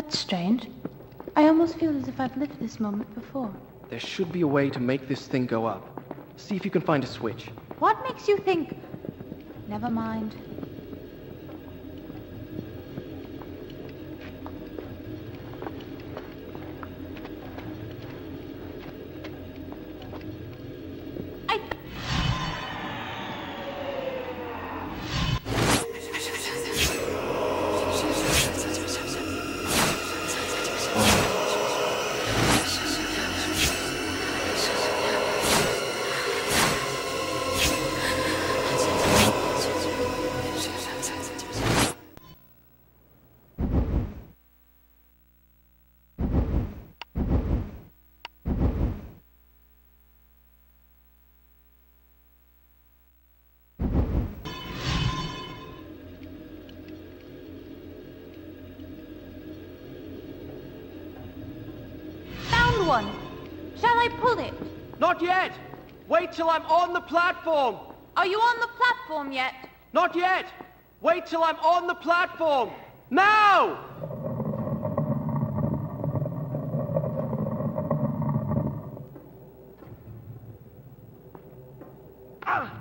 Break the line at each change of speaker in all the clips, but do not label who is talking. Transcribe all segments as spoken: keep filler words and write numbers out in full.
That's strange. I almost feel as if I've lived this moment before.
There should be a way to make this thing go up. See if you can find a switch.
What makes you think... Never mind.
One. Shall I pull it?
Not yet! Wait till I'm on the platform!
Are you on the platform yet?
Not yet! Wait till I'm on the platform! Now! Ah!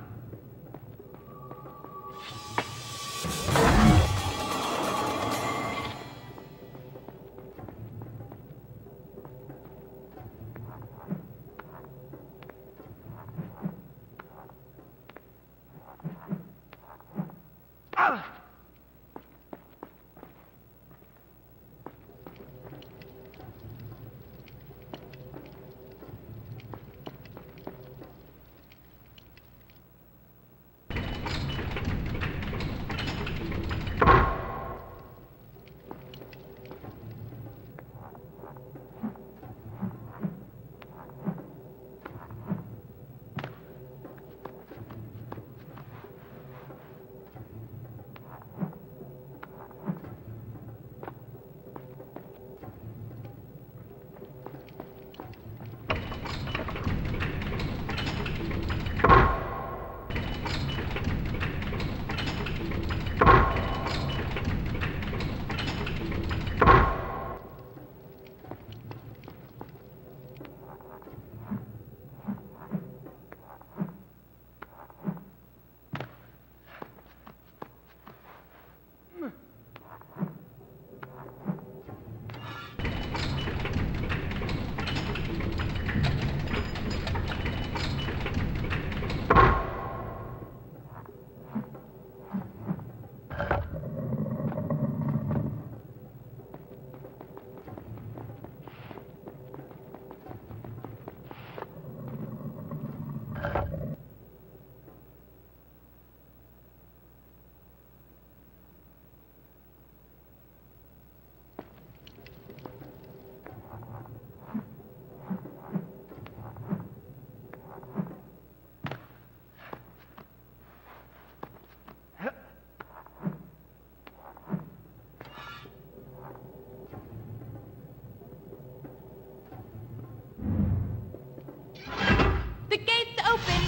The gate's open!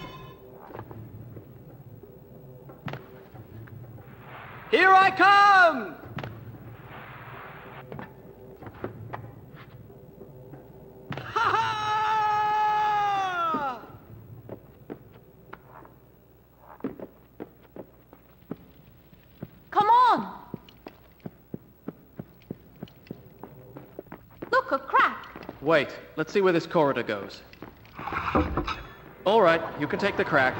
Here I come! Ha ha!
Come on! Look, a crack!
Wait, let's see where this corridor goes. All right, you can take the crack.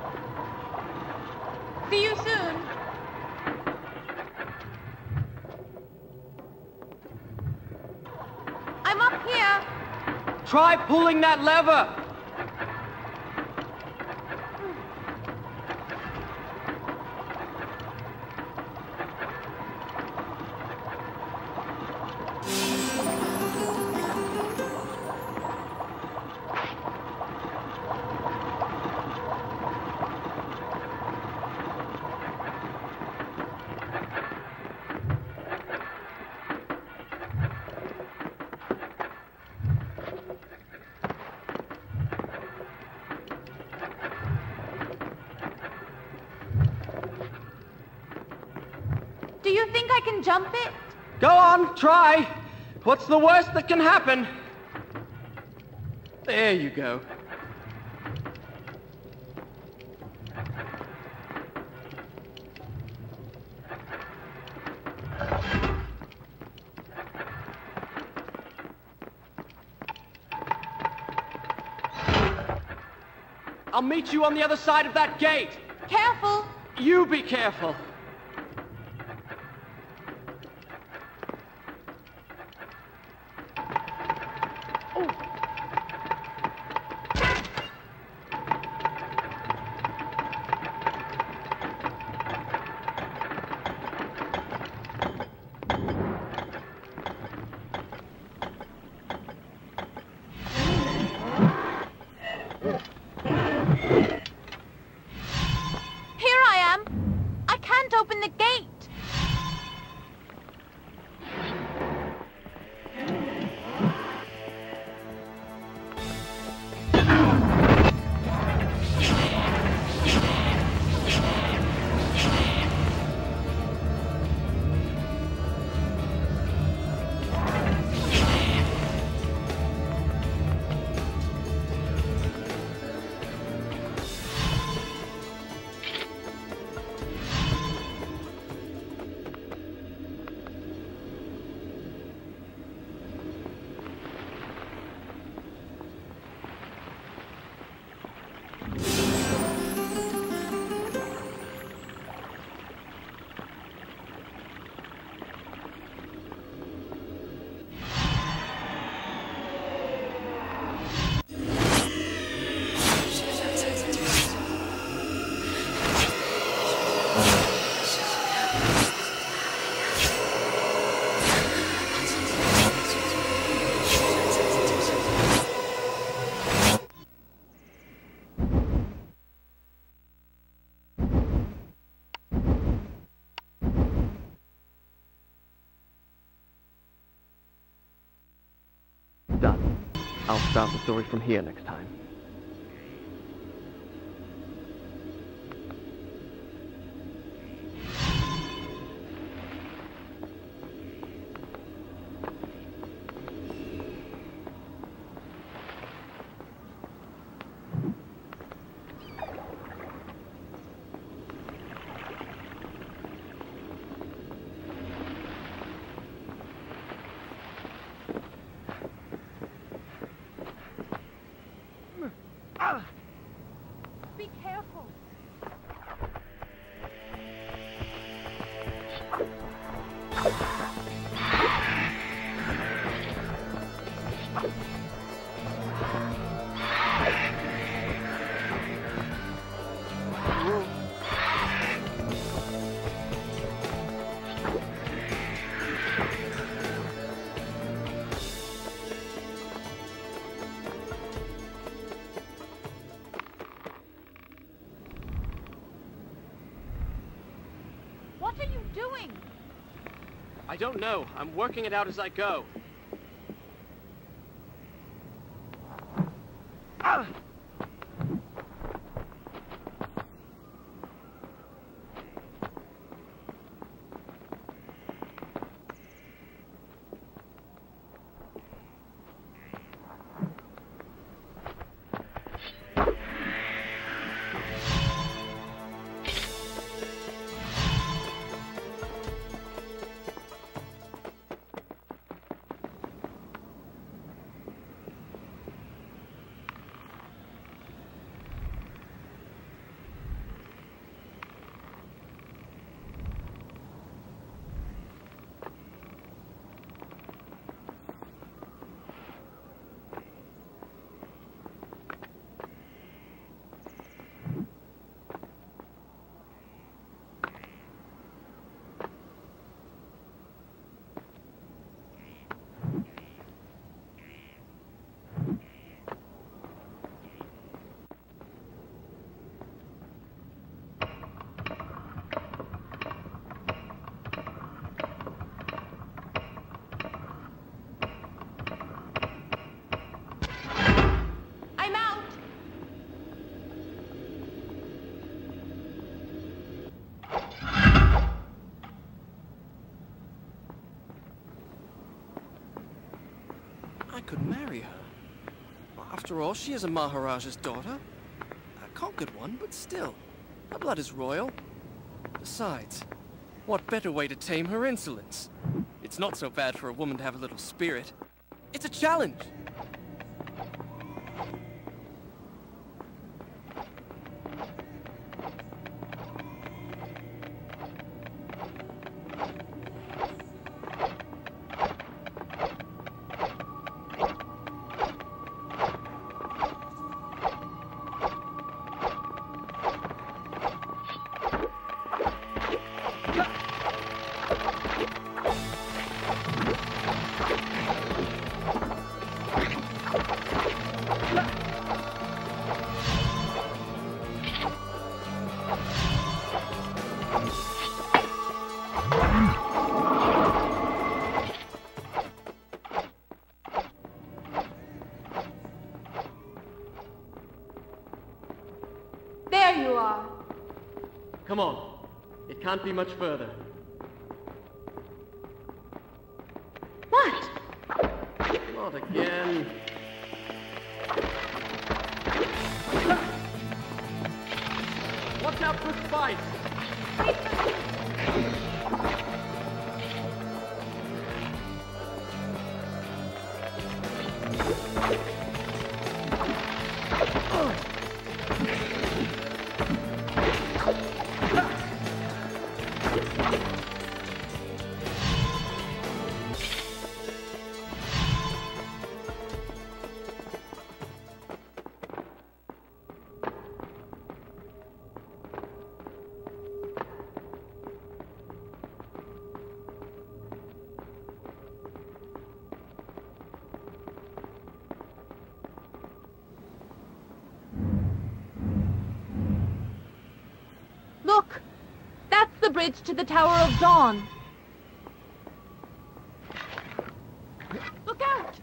See you soon. I'm up here.
Try pulling that lever!
Do you think I can jump it?
Go on, try. What's the worst that can happen? There you go. I'll meet you on the other side of that gate.
Careful.
You be careful.
Open the gate.
Done. I'll start the story from here next time.
Be careful. What are you doing?
I don't know. I'm working it out as I go. Ah!
I could marry her. After all, she is a Maharaja's daughter. A conquered one, but still. Her blood is royal. Besides, what better way to tame her insolence? It's not so bad for a woman to have a little spirit. It's a challenge!
There you are.
Come on. It can't be much further.
What?
Not again. Watch out for spikes!
Look! That's the bridge to the Tower of Dawn. Look out!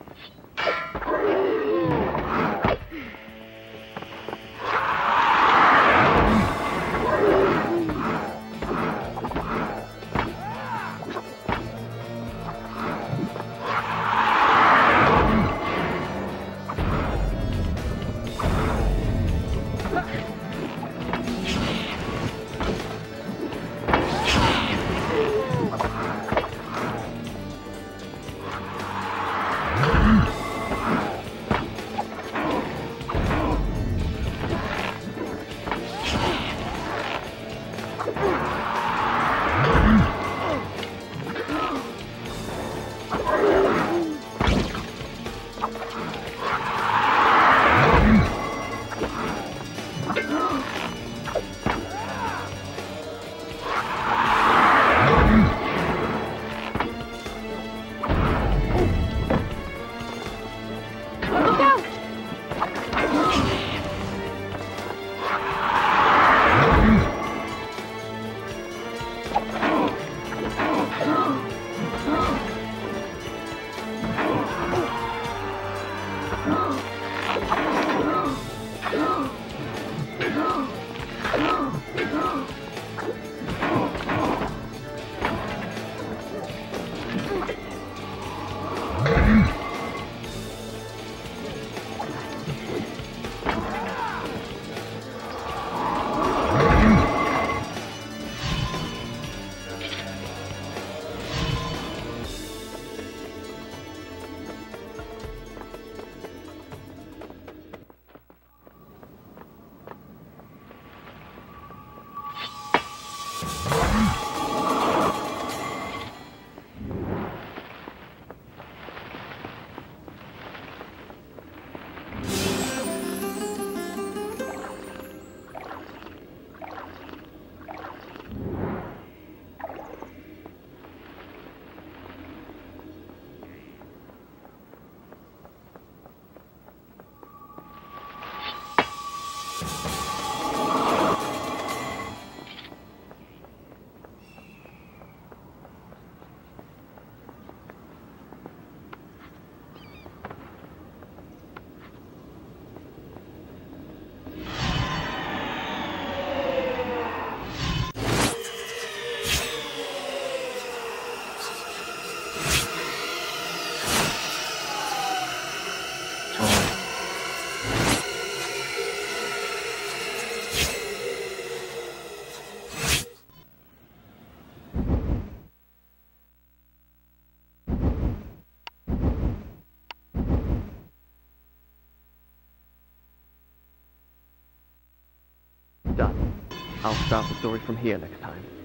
I'll start the story from here next time.